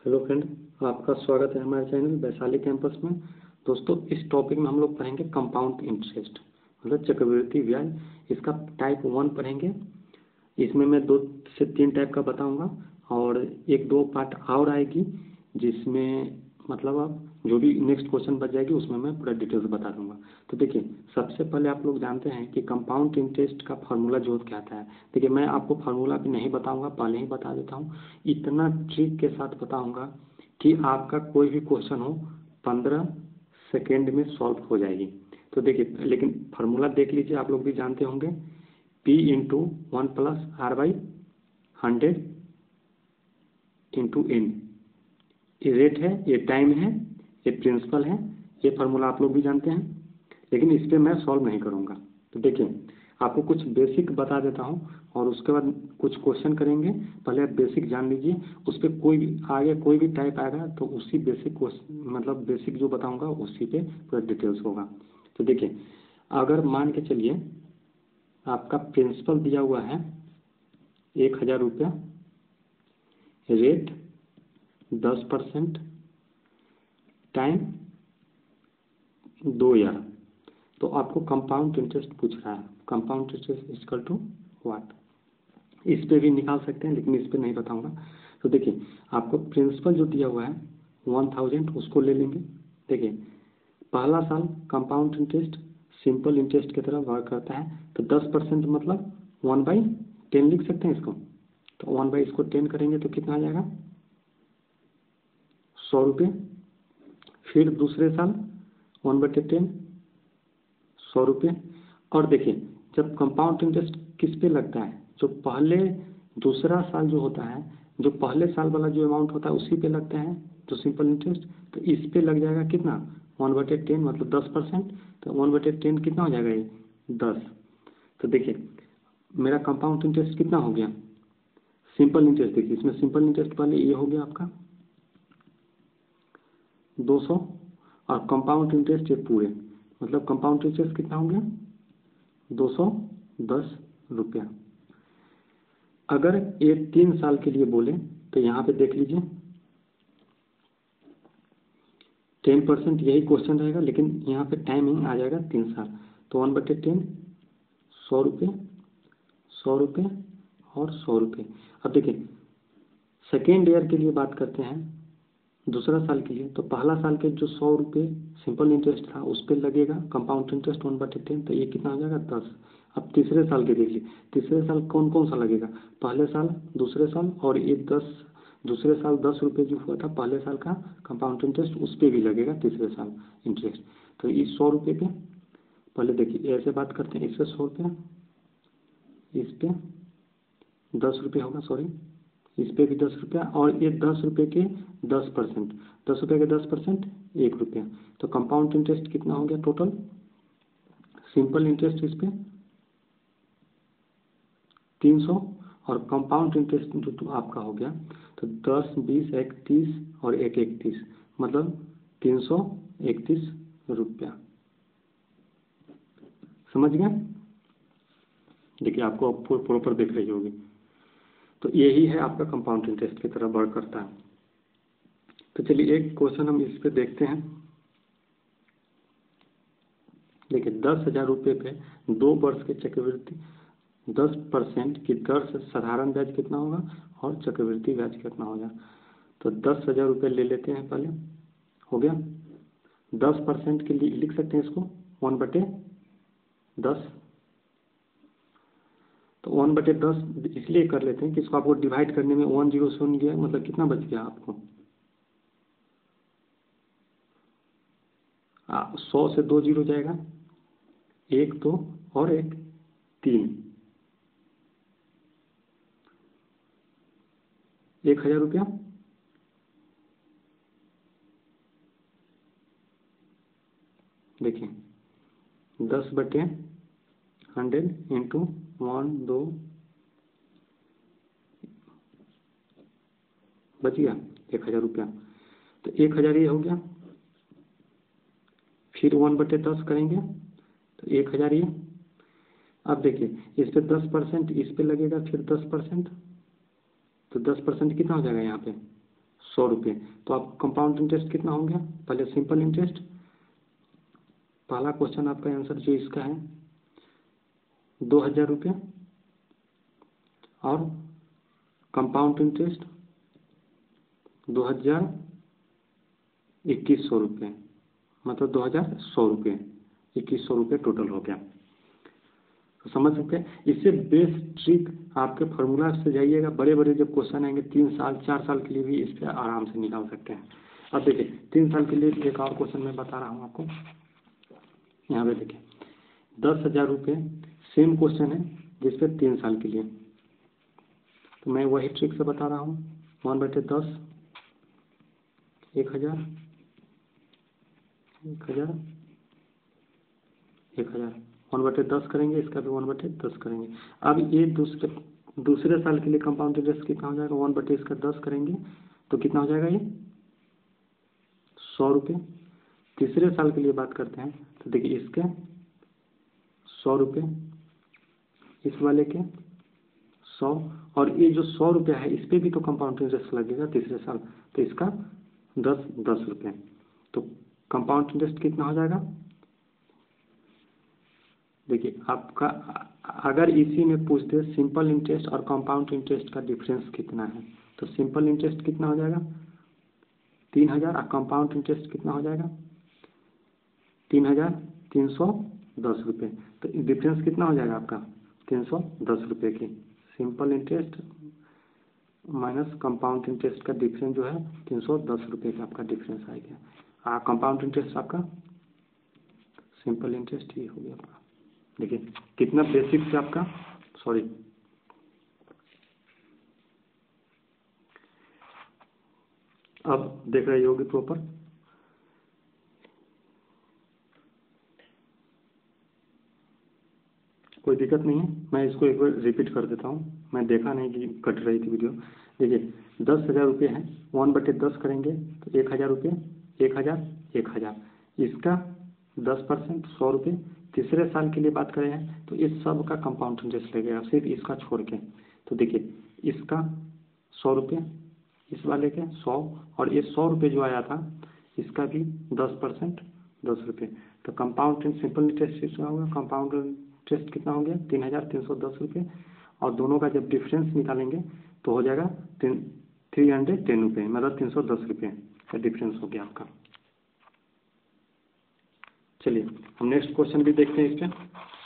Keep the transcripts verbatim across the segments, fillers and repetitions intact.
Hello friend, आपका स्वागत है हमारे चैनल वैशाली कैंपस में। दोस्तों, इस टॉपिक में हम लोग पढ़ेंगे कंपाउंड इंटरेस्ट मतलब चक्रवृद्धि ब्याज। इसका टाइप वन पढ़ेंगे। इसमें मैं दो से तीन टाइप का बताऊंगा और एक दो पार्ट और आएगी जिसमें मतलब आप जो भी नेक्स्ट क्वेश्चन बच जाएगी उसमें मैं पूरा डिटेल्स बता दूंगा। तो देखिए, सबसे पहले आप लोग जानते हैं कि कंपाउंड इंटरेस्ट का फार्मूला जो क्या आता है। देखिए, मैं आपको फार्मूला भी नहीं बताऊंगा, पहले ही बता देता हूँ। इतना ट्रिक के साथ बताऊंगा कि आपका कोई भी क्वेश्चन हो पंद्रह सेकेंड में सॉल्व हो जाएगी। तो देखिए, लेकिन फार्मूला देख लीजिए, आप लोग भी जानते होंगे। P into one plus R by hundred into N. ये रेट है, ये टाइम है, ये प्रिंसिपल है। ये फार्मूला आप लोग भी जानते हैं, लेकिन इस पर मैं सॉल्व नहीं करूँगा। तो देखिए, आपको कुछ बेसिक बता देता हूँ और उसके बाद कुछ क्वेश्चन करेंगे। पहले आप बेसिक जान लीजिए, उस पर कोई भी आगे कोई भी टाइप आएगा तो उसी बेसिक क्वेश्चन मतलब बेसिक जो बताऊँगा उसी पे पूरा डिटेल्स होगा। तो देखिए, अगर मान के चलिए आपका प्रिंसिपल दिया हुआ है एक हज़ार रुपया, रेट दस परसेंट, टाइम दो यार, तो आपको कंपाउंड इंटरेस्ट पूछ रहा है। Compound interest equal to what. इस पे भी निकाल सकते हैं, लेकिन इस पे नहीं बताऊंगा। तो देखिए, आपको प्रिंसिपल जो दिया हुआ है वन थाउजेंड, उसको ले लेंगे। देखिए, पहला साल कंपाउंड इंटरेस्ट सिंपल इंटरेस्ट की तरह वर्क करता है। तो दस परसेंट मतलब वन बाई टेन लिख सकते हैं इसको। तो वन बाई इसको टेन करेंगे तो कितना आ जाएगा, सौ रुपये। फिर दूसरे साल वन बटे टेन, सौ रुपये। और देखिए, जब कंपाउंड इंटरेस्ट किस पे लगता है, जो पहले दूसरा साल जो होता है, जो पहले साल वाला जो अमाउंट होता है उसी पे लगता है, तो सिंपल इंटरेस्ट। तो इस पे लग जाएगा कितना, वन बटे टेन मतलब दस परसेंट। तो वन बटे टेन कितना हो जाएगा, ये दस। तो देखिए, मेरा कंपाउंड इंटरेस्ट कितना हो गया, सिंपल इंटरेस्ट। देखिए, इसमें सिंपल इंटरेस्ट पहले ये हो गया आपका दो सौ, और कंपाउंड इंटरेस्ट ये पूरे मतलब कंपाउंड इंटरेस्ट कितना हो गया, दो सौ दस रुपया। अगर ये तीन साल के लिए बोले तो यहाँ पे देख लीजिए, टेन परसेंट यही क्वेश्चन रहेगा, लेकिन यहाँ पे टाइमिंग आ जाएगा तीन साल। तो वन बटे टेन, सौ रुपये, सौ रुपये और सौ रुपये। अब देखिए, सेकेंड ईयर के लिए बात करते हैं, दूसरा साल के लिए। तो पहला साल के जो सौ रुपये सिंपल इंटरेस्ट था उस पर लगेगा कंपाउंड इंटरेस्ट वन बटे टेन, तो ये कितना हो जाएगा, दस। अब तीसरे साल के देख लीजिए, तीसरे साल कौन कौन सा लगेगा, पहले साल, दूसरे साल, और ये दस, दूसरे साल दस रुपये जो हुआ था पहले साल का कंपाउंड इंटरेस्ट उस पर भी लगेगा तीसरे साल इंटरेस्ट। तो इस सौ रुपये पे पहले देखिए, ऐसे बात करते हैं, इससे सौ रुपया, इस पे दस रुपये होगा, सॉरी, इस पे भी दस रुपया, और ये दस रुपये के दस परसेंट, दस रुपये के दस परसेंट एक रुपया। तो कंपाउंड इंटरेस्ट कितना हो गया टोटल, सिंपल इंटरेस्ट इस पे तीन सौ, और कंपाउंड इंटरेस्ट जो तो आपका हो गया, तो दस, बीस, इकतीस और एक इकतीस मतलब तीन सौ इकतीस रुपया। समझ गए। देखिए, आपको प्रॉपर देख रही होगी। तो यही है आपका कंपाउंड इंटरेस्ट की तरह वर्क करता है। तो चलिए, एक क्वेश्चन हम इस पे देखते हैं। देखिए, दस हजार रुपये पे दो वर्ष के चक्रवृद्धि दस परसेंट की दर से साधारण ब्याज कितना होगा और चक्रवृद्धि ब्याज कितना होगा। तो दस हजार रुपये ले लेते हैं पहले, हो गया। दस परसेंट के लिए लिख सकते हैं इसको वन बटे दस। तो वन बटे दस इसलिए कर लेते हैं कि इसको आपको डिवाइड करने में वन जीरो शून्य गया, मतलब कितना बच गया आपको, सौ से दो जीरो जाएगा, एक दो और एक तीन, एक हजार रुपया। देखिए, दस बटे हंड्रेड इंटू वन, दो, बच गया एक हजार रुपया। तो एक हजार ये हो गया, फिर वन बटे दस करेंगे तो एक हजार ये। अब देखिए, इस पे दस परसेंट इस पे लगेगा, फिर दस परसेंट, तो दस परसेंट कितना हो जाएगा यहाँ पे, सौ रुपये। तो आप कंपाउंड इंटरेस्ट कितना हो गया? पहले सिंपल इंटरेस्ट, पहला क्वेश्चन आपका आंसर जो इसका है दो हजार रुपये, और कंपाउंड इंटरेस्ट दो हजार इक्कीस सौ रुपये, मतलब दो हजार सौ रुपये, इक्कीस सौ रुपये टोटल हो गया। तो समझ सकते हैं। इससे बेस्ट ट्रिक आपके फार्मूला से जाइएगा, बड़े बड़े जब क्वेश्चन आएंगे तीन साल चार साल के लिए भी इस पर आराम से निकाल सकते हैं। अब देखिए तीन साल के लिए एक और क्वेश्चन मैं बता रहा हूँ आपको। यहाँ पे देखिए दस हजार रुपये सेम क्वेश्चन है जिसपे तीन साल के लिए, तो मैं वही ट्रिक से बता रहा हूँ। वन बटे दस, एक हजार, एक हजार, एक हजार, वन बटे दस करेंगे, इसका भी वन बटे दस करेंगे। अब ये दूसरे दूसरे साल के लिए कंपाउंड इंटरेस्ट कितना हो जाएगा? वन बटे इसका दस करेंगे तो कितना हो जाएगा? ये सौ रुपये। तीसरे साल के लिए बात करते हैं तो देखिए इसके सौ रुपये, इस वाले के सौ, और ये जो सौ रुपया है इस पर भी तो कंपाउंड इंटरेस्ट लगेगा तीसरे साल, तो इसका दस दस रुपये। तो कंपाउंड इंटरेस्ट कितना हो जाएगा? देखिए आपका अगर इसी में पूछते सिंपल इंटरेस्ट और कंपाउंड इंटरेस्ट का डिफरेंस कितना है, तो सिंपल इंटरेस्ट कितना हो जाएगा? तीन हजार, और कंपाउंड इंटरेस्ट कितना हो जाएगा? तीन हजार तीन सौ दस रुपये। तो डिफरेंस कितना हो जाएगा आपका? तीन सौ दस रुपये की। Simple interest minus compound interest का डिफरेंस जो है तीन सौ दस रुपये का आपका डिफरेंस आ गया। कंपाउंड इंटरेस्ट आपका, सिंपल इंटरेस्ट ये हो गया आपका। देखिए कितना बेसिक से आपका, सॉरी अब देख रहे होगी प्रॉपर। कोई दिक्कत नहीं है, मैं इसको एक बार रिपीट कर देता हूँ, मैं देखा नहीं कि कट रही थी वीडियो। देखिए दस हजार रुपये है, वन बटे दस करेंगे तो एक हजार रुपये, एक हजार, एक हजार, इसका दस परसेंट सौ रुपये। तीसरे साल के लिए बात करें हैं तो इस सब का कंपाउंड इंटरेस्ट लगेगा, सिर्फ इसका छोड़ के। तो देखिए इसका सौ रुपये, इस वाले के सौ, और ये सौ रुपये जो आया था इसका भी दस परसेंट दस रुपये। तो कंपाउंड सिंपल इंटरेस्ट कितना होगा? कंपाउंड इंटरेस्ट कितना हो गया? तीन हजार तीन सौ दस रुपये, और दोनों का जब डिफरेंस निकालेंगे तो हो जाएगा तीन थ्री हंड्रेड टेन रुपये, मतलब तीन सौ दस रुपये का डिफरेंस हो गया आपका। चलिए हम नेक्स्ट क्वेश्चन भी देखते हैं इस पे।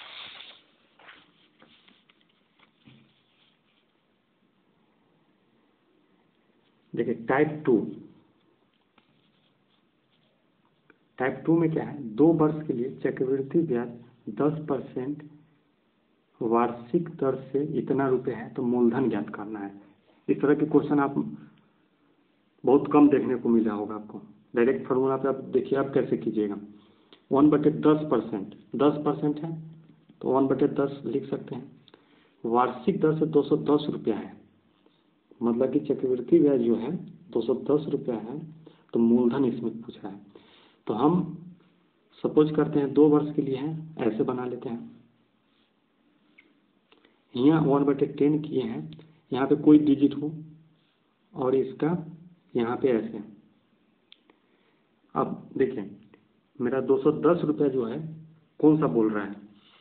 देखिए टाइप टू, टाइप टू में क्या है? दो वर्ष के लिए चक्रवृद्धि ब्याज दस परसेंट वार्षिक दर से इतना रुपए है तो मूलधन ज्ञात करना है। इस तरह के क्वेश्चन आप बहुत कम देखने को मिला होगा आपको। डायरेक्ट फॉर्मूला पे आप देखिए आप कैसे कीजिएगा। वन बटे दस परसेंट, दस परसेंट है तो वन बटे दस लिख सकते हैं। वार्षिक दर से दो सौ दस रुपया है, मतलब कि चक्रवृद्धि ब्याज जो है दो सौ दस रुपया है, तो मूलधन इसमें पूछ रहा है। तो हम सपोज करते हैं दो वर्ष के लिए है, ऐसे बना लेते हैं। यहाँ वन बटे टेन किए हैं, यहाँ पे कोई डिजिट हो, और इसका यहाँ पे ऐसे। अब देखिए मेरा दो सौ दस रुपया जो है कौन सा बोल रहा है?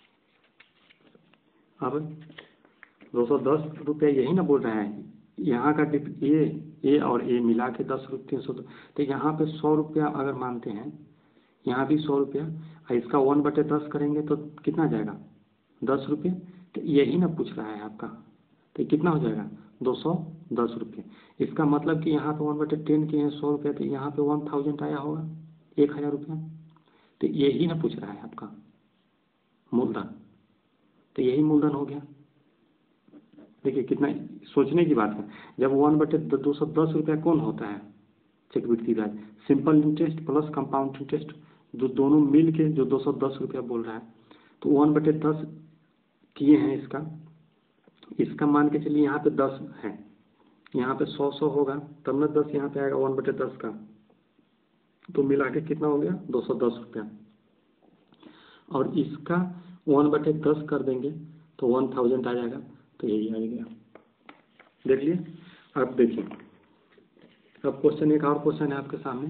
अब दो सौ दस रुपया यही ना बोल रहा है, यहाँ का डिप ये ये और ये मिला के दस रुपये तीन सौ, तो यहाँ पे सौ रुपया अगर मानते हैं, यहाँ भी सौ रुपया, और इसका वन बटे दस करेंगे तो कितना जाएगा? दस रुपये। तो यही ना पूछ रहा है आपका, तो कितना हो जाएगा? दो सौ दस रुपये। इसका मतलब कि यहाँ पे वन बटे टेन के हैं सौ रुपये, तो यहाँ पे वन थाउजेंड आया होगा, एक हज़ार रुपया। तो यही ना पूछ रहा है आपका मूलधन, तो यही मूलधन हो गया। देखिए कितना सोचने की बात है। जब वन बटे दो सौ दस रुपया कौन होता है? चक्रवृद्धि ब्याज। Simple interest plus compound interest जो दोनों मिल के जो दो सौ दस रुपया बोल रहा है, तो वन बटे दस किए हैं इसका, इसका मान के चलिए यहाँ पे दस है, यहाँ पे सौ सौ होगा तब ना दस यहाँ पे आएगा वन बटे दस का, तो मिला के कितना हो गया? दो सौ दस रुपया। और इसका वन बटे दस कर देंगे तो वन थाउजेंड आ जाएगा, तो यही आ गया। देख लिए। अब देखिए अब क्वेश्चन एक और क्वेश्चन है आपके सामने।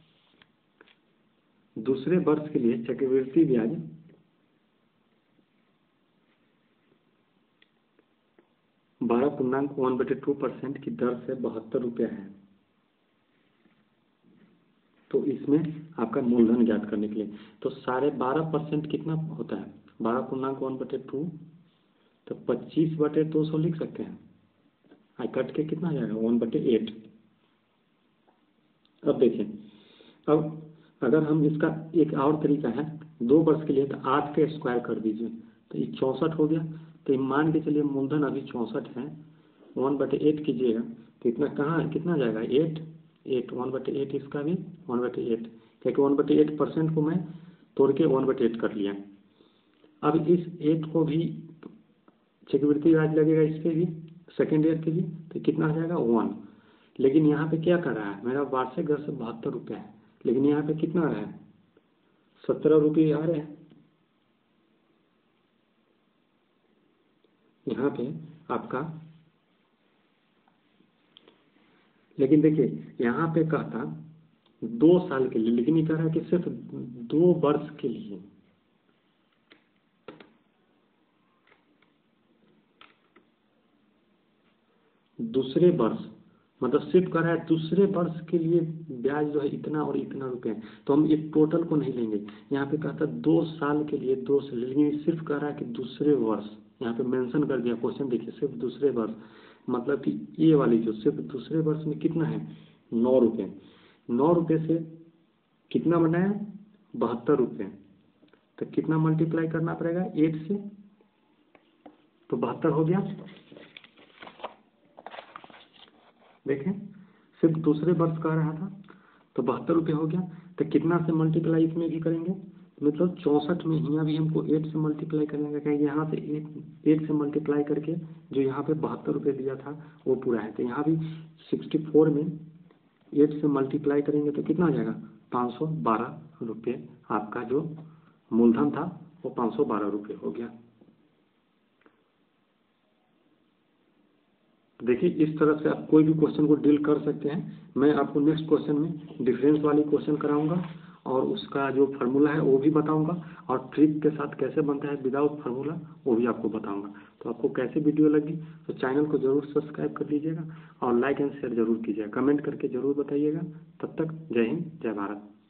दूसरे वर्ष के लिए चक्रवृद्धि ब्याज बारह पूर्णांक वन बटे टू परसेंट की दर से बहत्तर रुपया है। तो इसमें आपका मूलधन ज्ञात करने के लिए तो साढ़े बारह परसेंट कितना होता है, बारह पूर्णांक वन बटे टू, तो पच्चीस बटे दो सौ लिख सकते हैं। आई कट के कितना आ जाएगा, वन बटे एट। अब देखिए, अब अगर हम इसका एक और तरीका है, दो वर्ष के लिए तो आठ के स्क्वायर कर दीजिए, तो ये चौंसठ हो गया। तो ये मान के चलिए मूलधन अभी चौंसठ है, वन बटे एट कीजिएगा तो इतना कहाँ है, कितना जाएगा, एट एट वन बटे एट, इसका भी वन बटे एट, क्योंकि वन बटे एट परसेंट को मैं तोड़ के वन बटे एट कर लिया। अब इस एट को भी चक्रवृद्धि ब्याज लगेगा, इस पर भी सेकेंड ईयर के लिए, तो कितना आ जाएगा, वन। लेकिन यहाँ पे क्या कर रहा है, मेरा वार्षिक दर से बहत्तर रुपये है, लेकिन यहाँ पे कितना आ रहा है, सत्रह रुपये आ रहे हैं। यहाँ पे आपका, लेकिन देखिए यहाँ पे कहता दो साल के लिए, लेकिन ये कह रहा है कि सिर्फ दो वर्ष के लिए। दूसरे वर्ष मतलब सिर्फ कह रहा है दूसरे वर्ष के लिए ब्याज जो है इतना और इतना रुपये, तो हम एक टोटल को नहीं लेंगे। यहाँ पे कहता है दो साल के लिए दो साल, लेकिन सिर्फ कह रहा है कि दूसरे वर्ष, यहाँ पे मेंशन कर दिया क्वेश्चन, देखिए सिर्फ दूसरे वर्ष, मतलब कि ये वाली जो सिर्फ दूसरे वर्ष में कितना है, नौ रुपये। नौ रुपये से कितना बनाया, बहत्तर रुपये, तो कितना मल्टीप्लाई करना पड़ेगा, एट से, तो बहत्तर हो गया। देखें सिर्फ दूसरे वर्ष कह रहा था तो बहत्तर रुपये हो गया, तो कितना से मल्टीप्लाई इसमें भी करेंगे, मतलब चौंसठ में यहाँ भी हमको एट से मल्टीप्लाई करेंगे, कहेंगे यहाँ से एट एट से मल्टीप्लाई करके जो यहाँ पे बहत्तर रुपये दिया था वो पूरा है, तो यहाँ भी सिक्सटी फोर में एट से मल्टीप्लाई करेंगे तो कितना आ जाएगा, पाँच सौ बारह रुपये। आपका जो मूलधन था वो पाँच सौ बारह रुपये हो गया। देखिए इस तरह से आप कोई भी क्वेश्चन को डील कर सकते हैं। मैं आपको नेक्स्ट क्वेश्चन में डिफरेंस वाली क्वेश्चन कराऊंगा और उसका जो फार्मूला है वो भी बताऊंगा, और ट्रिक के साथ कैसे बनता है विदाउट फार्मूला वो भी आपको बताऊंगा। तो आपको कैसे वीडियो लगी तो चैनल को जरूर सब्सक्राइब कर लीजिएगा और लाइक एंड शेयर जरूर कीजिएगा, कमेंट करके जरूर बताइएगा। तब तक जय हिंद, जय भारत।